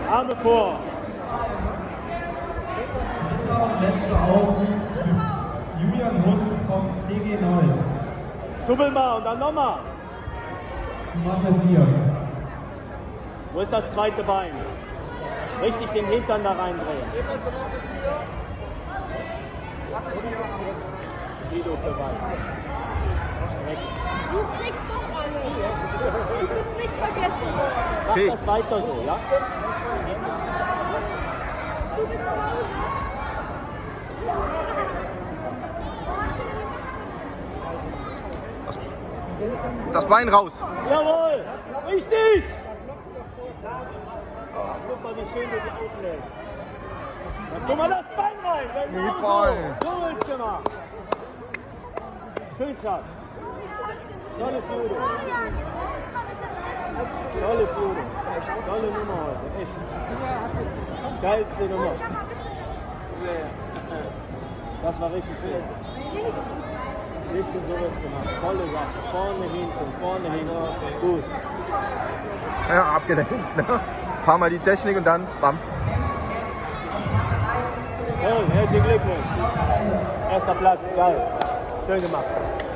Arme vor. Letzter Aufruf. Julian Hund vom TG Neuss. Tubbel mal und dann nochmal. Mache 4. Wo ist das zweite Bein? Richtig den Hintern da reindrehen. Guido für Bein. Du kriegst doch alles. Du bist nicht vergessen. Mach das weiter so, ja? Du bist zu Hause. Das Bein raus. Jawohl! Richtig! Guck mal, wie schön du die auflädst. Dann guck mal das Bein rein. So willst du gemacht. Schön, Schatz. Tolles Judo. Tolles Judo. Tolle Nummer heute, echt. Geilste Nummer. Das war richtig schön. Richtig so wird's gemacht. Tolle Sache. Vorne, hinten. Gut. Ja, abgelenkt. Ne? Ein paar Mal die Technik und dann Bams. Herzlichen Glückwunsch. Erster Platz, geil. Schön gemacht.